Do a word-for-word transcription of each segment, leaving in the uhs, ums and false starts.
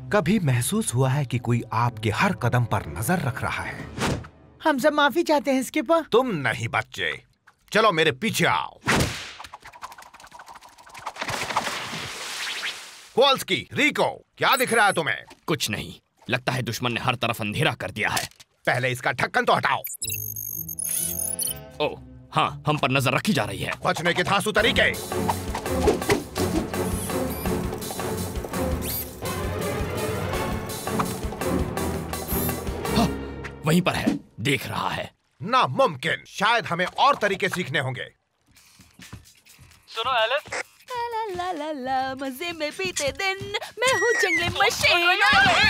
कभी महसूस हुआ है कि कोई आपके हर कदम पर नजर रख रहा है? हम सब माफी चाहते हैं स्किपर। तुम नहीं बच्चे, चलो मेरे पीछे आओ। कोल्स्की, रिको, क्या दिख रहा है तुम्हें? कुछ नहीं, लगता है दुश्मन ने हर तरफ अंधेरा कर दिया है। पहले इसका ढक्कन तो हटाओ। ओह हाँ, हम पर नजर रखी जा रही है। बचने के धांसू तरीके। हाँ, वहीं पर है, देख रहा है। नामुमकिन, शायद हमें और तरीके सीखने होंगे। सुनो एलिस, ला ला ला ला मजे में बीते दिन, मैं हूँ जंगली मशीन।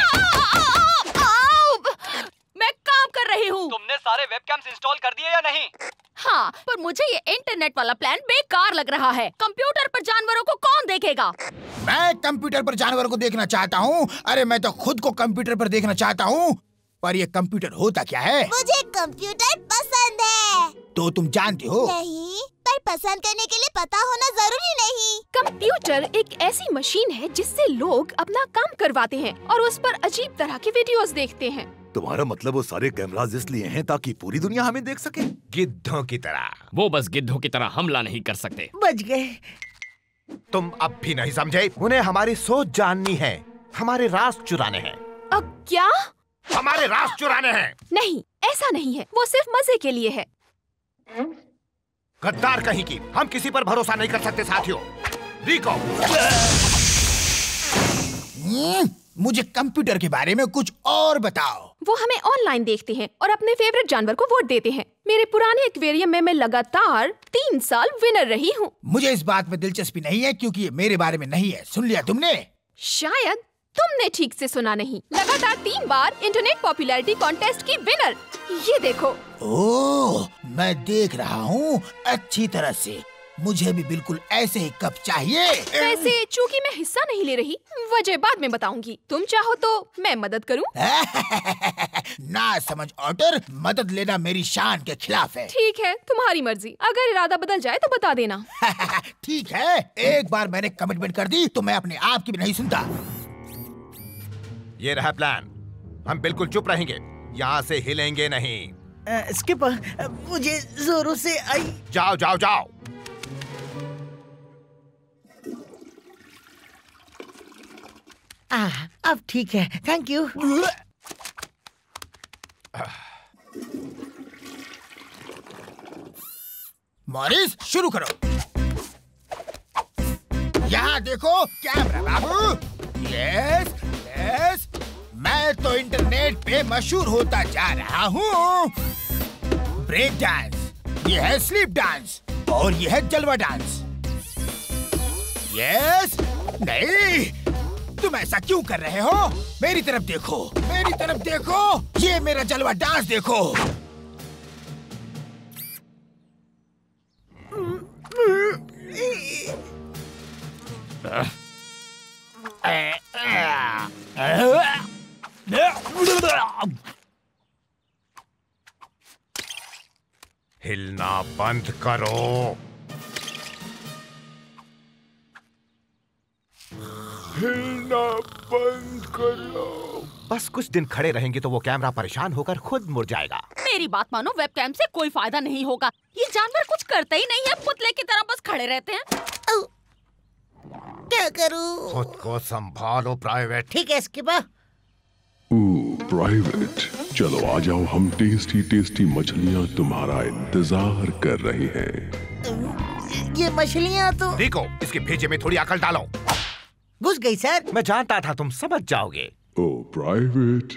मैं काम कर रही हूँ। तुमने सारे वेबकैम्स इंस्टॉल कर दिए या नहीं? हाँ, पर मुझे ये इंटरनेट वाला प्लान बेकार लग रहा है। कंप्यूटर पर जानवरों को कौन देखेगा? मैं कंप्यूटर पर जानवरों को देखना चाहता हूँ। अरे मैं तो खुद को कंप्यूटर पर देखना चाहता हूँ। पर ये कंप्यूटर होता क्या है? मुझे कंप्यूटर पसंद है। तो तुम जानती हो? नहीं, पर पसंद करने के लिए पता होना जरूरी नहीं। कंप्यूटर एक ऐसी मशीन है जिससे लोग अपना काम करवाते हैं और उस पर अजीब तरह के वीडियोस देखते हैं। तुम्हारा मतलब वो सारे कैमरास इसलिए हैं ताकि पूरी दुनिया हमें देख सके? गिद्धों की तरह। वो बस गिद्धों की तरह हमला नहीं कर सकते। बच गए। तुम अब भी नहीं समझे? उन्हें हमारी सोच जाननी है, हमारे राज चुराने हैं। अब क्या? हमारे राज चुराने हैं। नहीं, ऐसा नहीं है, वो सिर्फ मजे के लिए है। गद्दार कहीं की, हम किसी पर भरोसा नहीं कर सकते साथियों। रिको, मुझे कंप्यूटर के बारे में कुछ और बताओ। वो हमें ऑनलाइन देखते हैं और अपने फेवरेट जानवर को वोट देते हैं। मेरे पुराने एक्वेरियम में मैं लगातार तीन साल विनर रही हूँ। मुझे इस बात में दिलचस्पी नहीं है क्योंकि ये मेरे बारे में नहीं है। सुन लिया तुमने? शायद तुमने ठीक से सुना नहीं। लगातार तीन बार इंटरनेट पॉपुलैरिटी कॉन्टेस्ट की विनर। ये देखो। ओह, मैं देख रहा हूँ अच्छी तरह से। मुझे भी बिल्कुल ऐसे ही कप चाहिए। वैसे चूंकि मैं हिस्सा नहीं ले रही, वजह बाद में बताऊंगी। तुम चाहो तो मैं मदद करूं? ना समझ ऑटर, मदद लेना मेरी शान के खिलाफ है। ठीक है, तुम्हारी मर्जी। अगर इरादा बदल जाए तो बता देना। ठीक है, एक बार मैंने कमिटमेंट कर दी तो मैं अपने आप की भी नहीं सुनता। ये रहा प्लान। हम बिल्कुल चुप रहेंगे, यहाँ से हिलेंगे नहीं। स्किपर, मुझे जोरों से आई। जाओ जाओ जाओ। आ, अब ठीक है, थैंक यू। मॉरिस, शुरू करो। यहाँ देखो कैमरा बाबू। यस यस, मैं तो इंटरनेट पे मशहूर होता जा रहा हूँ। ब्रेक डांस, ये है स्लीप डांस और ये है जलवा डांस। यस, नहीं, तुम ऐसा क्यों कर रहे हो? मेरी तरफ देखो, मेरी तरफ देखो। ये मेरा जलवा डांस देखो। हिलना बंद करो। हिलना बंद करो। बस कुछ दिन खड़े रहेंगे तो वो कैमरा परेशान होकर खुद मुड़ जाएगा। मेरी बात मानो, वेबकैम से कोई फायदा नहीं होगा। ये जानवर कुछ करते ही नहीं है, पुतले की तरह बस खड़े रहते हैं। क्या करूं? खुद को संभालो प्राइवेट। ठीक है स्किपर। प्राइवेट, चलो आ जाओ, हम टेस्टी टेस्टी मछलियाँ तुम्हारा इंतजार कर रही हैं। ये मछलियाँ तो। रिको, इसके भेजे में थोड़ी अकल डालो। घुस गई सर। मैं जानता था तुम समझ जाओगे। ओ प्राइवेट।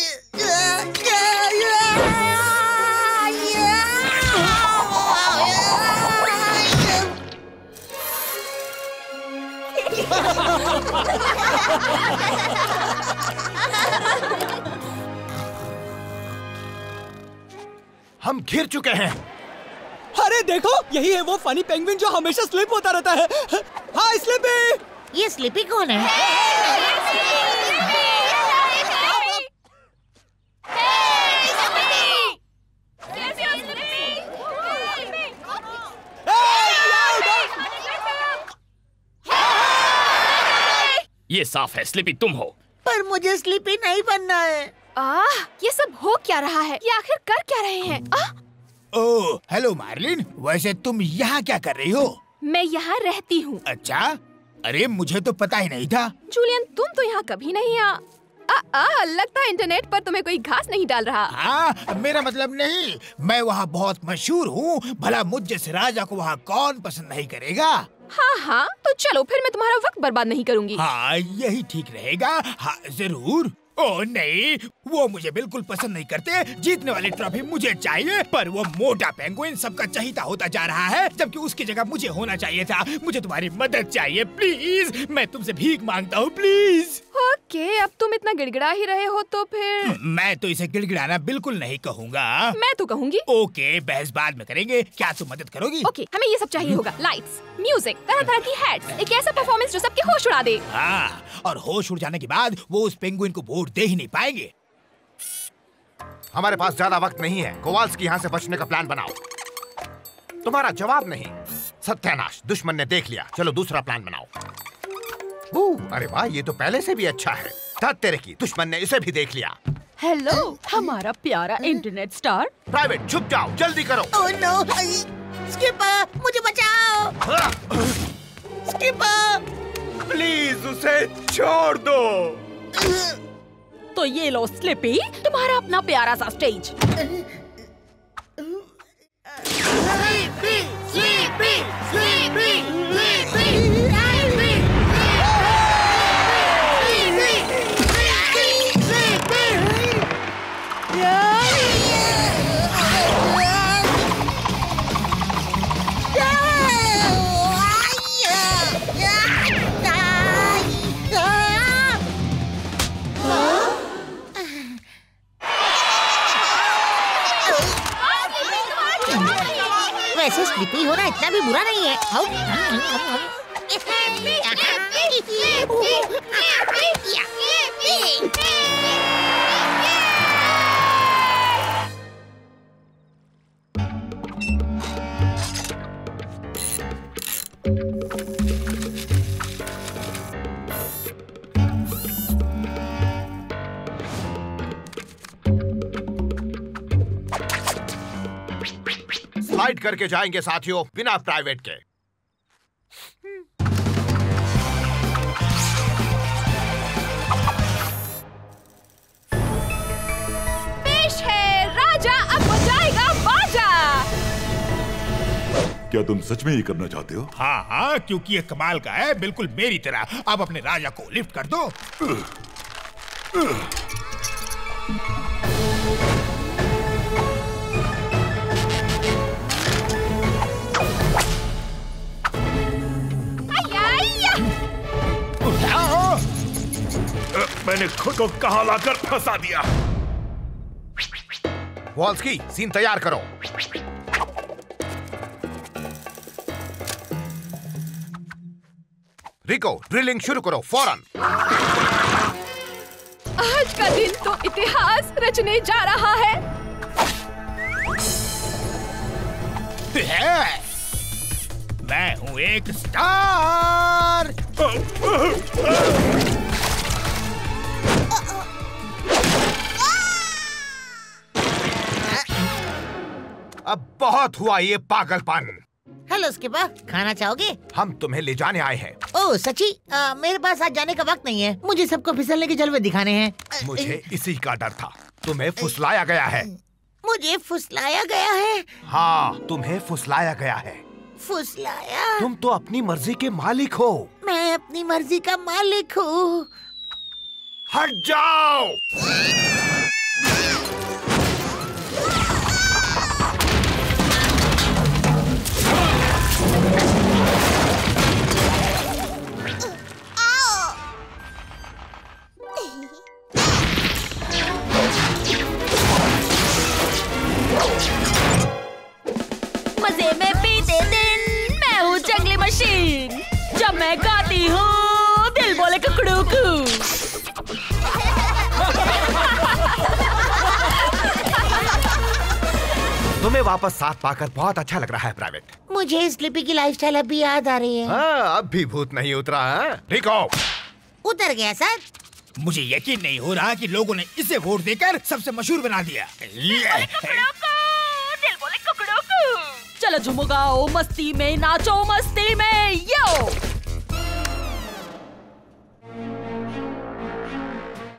हम घिर चुके हैं। अरे देखो, यही है वो फनी पेंगुइन जो हमेशा स्लिप होता रहता है। हाय स्लिपी। ये स्लिपी कौन है? ये साफ है, स्लिपी तुम हो। पर मुझे स्लीपी नहीं बनना है। आह, ये सब हो क्या रहा है? ये आखिर कर क्या रहे हैं? आह! ओह, हेलो मार्लिन, वैसे तुम यहाँ क्या कर रही हो? मैं यहाँ रहती हूँ। अच्छा, अरे मुझे तो पता ही नहीं था। जूलियन, तुम तो यहाँ कभी नहीं आ, आ, आ, लगता है इंटरनेट पर तुम्हें कोई घास नहीं डाल रहा। हाँ, मेरा मतलब नहीं, मैं वहाँ बहुत मशहूर हूँ। भला मुझ जैसे राजा को वहाँ कौन पसंद नहीं करेगा? हाँ हाँ, तो चलो फिर मैं तुम्हारा वक्त बर्बाद नहीं करूँगी। हाँ, यही ठीक रहेगा। हाँ, जरूर। ओह नहीं, वो मुझे बिल्कुल पसंद नहीं करते। जीतने वाली ट्रॉफी मुझे चाहिए, पर वो मोटा पेंगुइन सबका चहीता होता जा रहा है, जबकि उसकी जगह मुझे होना चाहिए था। मुझे तुम्हारी मदद चाहिए, प्लीज। मैं तुमसे भीख मांगता हूँ, प्लीज। ओके, अब तुम इतना गिड़गिड़ा ही रहे हो तो फिर मैं तो इसे गिड़गिड़ाना बिल्कुल नहीं कहूँगा। मैं तो कहूँगी। ओके, बहस बाद में करेंगे। क्या तुम मदद करोगी? ओके, हमें ये सब चाहिए होगा। लाइट्स, म्यूजिक, तरह तरह की हैट्स, एक ऐसा परफॉर्मेंस जो सबके होश उड़ा दे। हाँ, और होश उड़ जाने के बाद वो उस पेंगुइन को वोट दे ही नहीं पाएंगे। हमारे पास ज्यादा वक्त नहीं है। कोवाल्स्की यहाँ से बचने का प्लान बनाओ। तुम्हारा जवाब नहीं। सत्यानाश, दुश्मन ने देख लिया। चलो दूसरा प्लान बनाओ। ओह, अरे वाह, ये तो पहले से भी अच्छा है। धत तेरे की, दुश्मन ने इसे भी देख लिया। हेलो, हमारा प्यारा इंटरनेट स्टार। प्राइवेट, छुप जाओ, जल्दी करो। ओह नो, स्किपर, मुझे बचाओ। स्किपर, प्लीज उसे छोड़ दो। तो ये लो स्लिपी, तुम्हारा अपना प्यारा सा stage. Sleepy, sleepy, sleepy, sleepy, वैसे स्लीपी होना इतना भी बुरा नहीं है। स्लाइड करके जाएंगे साथियों, बिना प्राइवेट के। पेश है राजा अब बजाएगा बाजा। क्या तुम सच में ये करना चाहते हो? हाँ हाँ, क्योंकि ये कमाल का है, बिल्कुल मेरी तरह। अब अपने राजा को लिफ्ट कर दो। मैंने खुद को कहां लाकर फंसा दिया। वॉल्स्की, सीन तैयार करो। रिको, ड्रिलिंग शुरू करो फौरन। आज का दिन तो इतिहास रचने जा रहा है। है। मैं हूँ एक स्टार। अब बहुत हुआ ये पागलपन। हेलो स्किपर, खाना चाहोगे? हम तुम्हें ले जाने आए हैं। ओह सच्ची? आ, मेरे पास आज जाने का वक्त नहीं है। मुझे सबको फिसलने के जलवे दिखाने हैं। मुझे इसी का डर था। तुम्हें फुसलाया गया है। मुझे फुसलाया गया है? हाँ, तुम्हें फुसलाया गया है। फुसलाया? तुम तो अपनी मर्जी के मालिक हो। मैं अपनी मर्जी का मालिक हूँ। हट जाओ। मजे में बीते दिन, मैं हूँ जंगली मशीन। जब मैं गाती हूँ, दिल बोले कुकड़ू कू। तुम्हें वापस साथ पाकर बहुत अच्छा लग रहा है प्राइवेट। मुझे स्लीपी की लाइफस्टाइल अब भी याद आ रही है। हाँ, अब भी भूत नहीं उतरा है। रिको, उतर गया सर। मुझे यकीन नहीं हो रहा कि लोगों ने इसे वोट देकर सबसे मशहूर बना दिया। दिल बोले कुकड़ू कू। चलो झूमो गाओ मस्ती में, नाचो मस्ती में, यो